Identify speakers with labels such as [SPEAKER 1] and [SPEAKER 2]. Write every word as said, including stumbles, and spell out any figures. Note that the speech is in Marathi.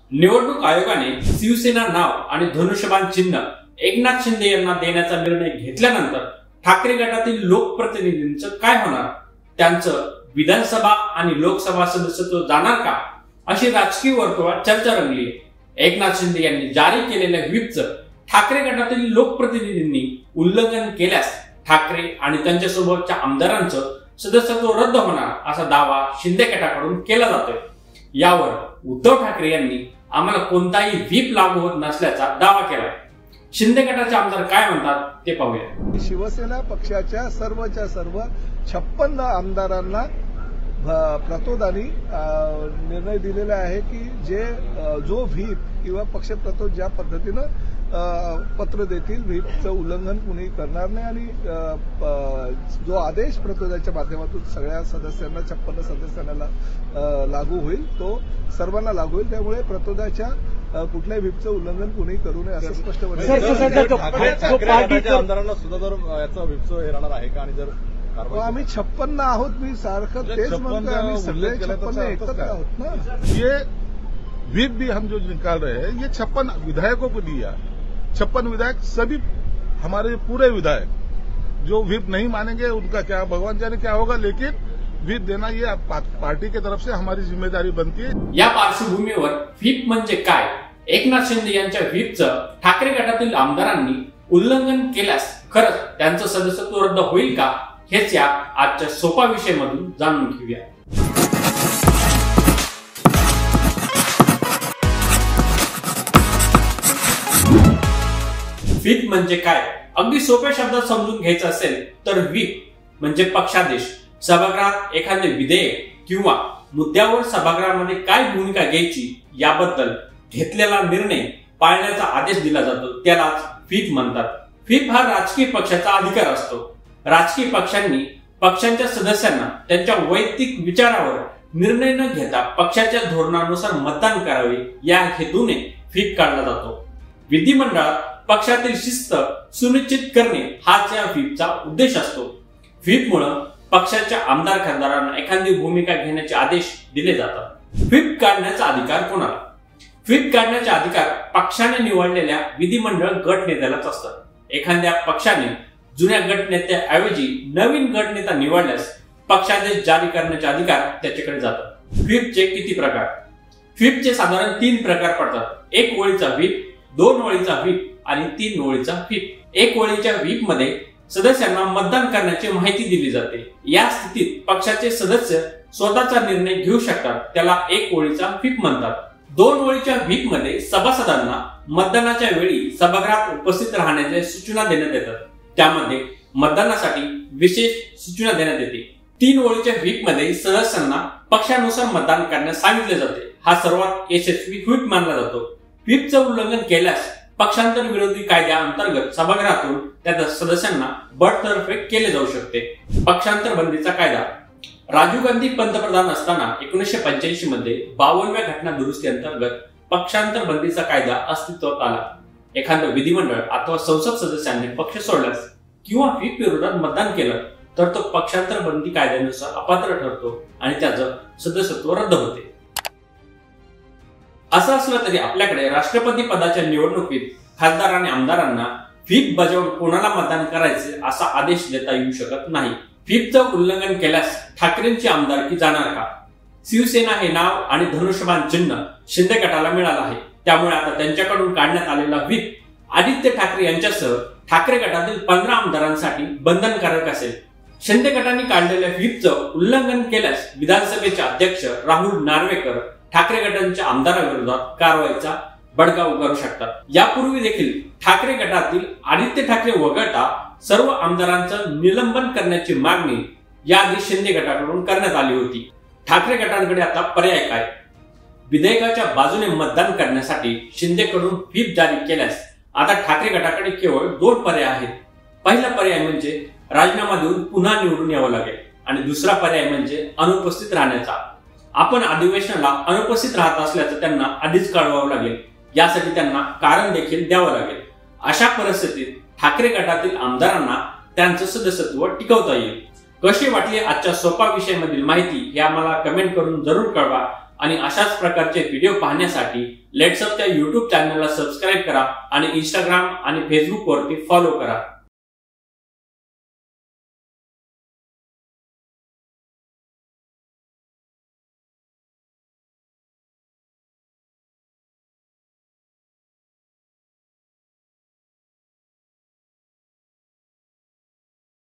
[SPEAKER 1] निवडणूक आयोगाने शिवसेना नाव आणि धनुष्यबाण चिन्ह एकनाथ शिंदे यांना देण्याचा निर्णय घेतल्यानंतर ठाकरे गटातील लोकप्रतिनिधींचं काय होणार, त्यांचं विधानसभा आणि लोकसभा सदस्यत्व जाणार का, अशी राजकीय वर्तुळात चर्चा रंगली आहे। एकनाथ शिंदे यांनी जारी केलेल्या व्हीपचं ठाकरे गटातील लोकप्रतिनिधींनी उल्लंघन केल्यास ठाकरे आणि त्यांच्यासोबतच्या आमदारांचं सदस्यत्व रद्द होणार असा दावा शिंदे गटाकडून केला जातोय। यावर उद्धव ठाकरे यांनी आम्हाला कोणताही व्हीप लागू होत नसल्याचा दावा केलाय। शिंदे गटाचे आमदार काय म्हणतात ते पाहूया।
[SPEAKER 2] शिवसेना पक्षाच्या सर्वच्या सर्व छप्पन्न आमदारांना प्रतोदानी निर्णय दिलेला आहे की जे जो व्हीप किंवा पक्ष प्रतोद ज्या पद्धतीनं पत्र देतील, व्हीपचं उल्लंघन कुणी करणार नाही आणि जो आदेश प्रतोदाच्या माध्यमातून सगळ्या सदस्यांना छप्पन्न सदस्यांना लागू होईल तो सर्वांना लागू होईल। त्यामुळे प्रतोदाच्या कुठल्याही व्हीपचं उल्लंघन कुणी करू नये असं स्पष्ट
[SPEAKER 3] आमदारांना सुद्धा जर याचा व्हीपचं हे राहणार आहे का? आणि जर
[SPEAKER 2] आम्ही छप्पन्न आहोत, मी सारखं तेच म्हणतोय, आम्ही सगळे छप्पन्न एकत्र आहोत ना।
[SPEAKER 4] ये व्हीप भी हम जो निकाल रहे हैं ये छप्पन विधायकों को दिया, छप्पन विधायक सभी हमारे पूरे विधायक जो व्हीप नहीं मानेंगे उनका क्या भगवान जाने क्या होगा, लेकिन व्हीप देना ये पार्टी की तरफ से हमारी जिम्मेदारी बनती है।
[SPEAKER 1] या पार्श्वभूमीवर व्हीप म्हणजे काय, एकनाथ शिंदे यांच्या व्हीपचं ठाकरे गटातील आमदारांनी उल्लंघन केल्यास खरंच त्यांचं सदस्यत्व रद्द होईल का, हेच या आजच्या सोपा विषय मधून जाणून घेऊया। व्हीप म्हणजे काय, अगदी सोप्या शब्दात समजून घ्यायचं असेल तर व्हीप म्हणजे पक्षादेश। सभागृहात एखादे विधेयक किंवा मुद्द्यावर सभागृहामध्ये काय भूमिका घ्यायची याबद्दल घेतलेला निर्णय पाळण्याचा आदेश दिला जातो, त्यालाच व्हीप म्हणतात। व्हीप हा राजकीय पक्षाचा अधिकार असतो। राजकीय पक्षांनी पक्षांच्या सदस्यांना त्यांच्या वैयक्तिक विचारावर निर्णय न घेता पक्षाच्या धोरणानुसार मतदान करावे या हेतूने व्हीप काढला जातो। विधिमंडळात पक्षातील शिस्त सुनिश्चित करणे हाच या व्हीपचा उद्देश असतो। व्हीपमुळे पक्षाच्या आमदार खासदारांना एखादी भूमिका घेण्याचे आदेश दिले जातात। व्हीप काढण्याचा अधिकार कोणाला? व्हीप काढण्याचे अधिकार पक्षाने निवडलेल्या विधिमंडळ गट नेत्यालाच असतात। एखाद्या पक्षाने जुन्या गटनेत्याऐवजी नवीन गटनेता निवडल्यास पक्षादेश जारी करण्याचे अधिकार त्याच्याकडे जातात। व्हीपचे किती प्रकार? व्हीपचे साधारण तीन प्रकार पडतात। एक ओळीचा व्हीप, दोन ओळीचा व्हीप आणि तीन ओळीचा व्हीप। एक ओळीच्या व्हीप मध्ये सदस्यांना मतदान करण्याची माहिती दिली जाते। या स्थितीत पक्षाचे सदस्य स्वतःचा निर्णय घेऊ शकतात, त्याला एक ओळीचा व्हीप म्हणतात। दोन ओळीच्या व्हीप मध्ये सभासदांना मतदानाच्या वेळी सभागृहात उपस्थित राहण्याच्या सूचना देण्यात येतात, त्यामध्ये मतदानासाठी विशेष सूचना देण्यात येते। तीन ओळीच्या व्हीप मध्ये सदस्यांना पक्षानुसार मतदान करण्यास सांगितले जाते। हा सर्वात यशस्वी व्हीप मानला जातो। व्हीपचं उल्लंघन केल्यास पक्षांतर विरोधी कायद्या अंतर्गत सभागृहातून त्या सदस्यांना बडतर्फ केले जाऊ शकते। पक्षांतर बंदीचा कायदा राजीव गांधी पंतप्रधान असताना एकोणीसशे पंच्याऐंशी मध्ये बावनव्या घटना दुरुस्ती अंतर्गत पक्षांतर बंदीचा कायदा अस्तित्वात आला। एखादं विधिमंडळ अथवा संसद सदस्यांनी पक्ष सोडल्यास किंवा व्हीप विरोधात मतदान केलं तर तो पक्षांतर बंदी कायद्यानुसार अपात्र ठरतो आणि त्याचं सदस्यत्व रद्द होते। असं असलं तरी आपल्याकडे राष्ट्रपती पदाच्या निवडणुकीत खासदार आणि आमदारांना व्हीप बजावून कोणाला मतदान करायचे असा आदेश देता येऊ शकत नाही। व्हीपचं उल्लंघन केल्यास ठाकरेंची आमदारकी जाणार का? शिवसेना हे नाव आणि धनुष्यबाण चिन्ह शिंदे गटाला मिळालं आहे, त्यामुळे आता त्यांच्याकडून काढण्यात आलेला व्हीप आदित्य ठाकरे यांच्यासह ठाकरे गटातील पंधरा आमदारांसाठी बंधनकारक असेल। शिंदे गटाने काढलेल्या व्हीपचं उल्लंघन केल्यास विधानसभेचे अध्यक्ष राहुल नार्वेकर ठाकरे गटांच्या आमदारांविरोधात कारवाईचा बडगा उगारू शकतात। यापूर्वी देखील ठाकरे गटातील आदित्य ठाकरे वगळता सर्व आमदारांचं निलंबन करण्याची मागणी याआधी शिंदे गटाकडून करण्यात आली होती। ठाकरे गटांकडे आता पर्याय काय? विधेयकाच्या बाजूने मतदान करण्यासाठी शिंदेकडून व्हीप जारी केल्यास आता ठाकरे गटाकडे केवळ दोन पर्याय आहेत। पहिला पर्याय म्हणजे राजीनामा देऊन पुन्हा निवडून यावं लागेल आणि दुसरा पर्याय म्हणजे अनुपस्थित राहण्याचा। आपण अधिवेशनाला अनुपस्थित राहत असल्याचं त्यांना आधीच कळवावं लागेल, यासाठी त्यांना कारण देखील द्यावं लागेल। अशा परिस्थितीत ठाकरे गटातील आमदारांना त्यांचं सदस्यत्व टिकवता येईल। कशी वाटली आजच्या सोपा विषयामधील माहिती हे आम्हाला कमेंट करून जरूर कळवा आणि अशाच प्रकारचे व्हिडिओ पाहण्यासाठी लेट्स अपच्या युट्यूब चॅनलला सबस्क्राईब करा आणि इंस्टाग्राम आणि फेसबुक वरती फॉलो करा।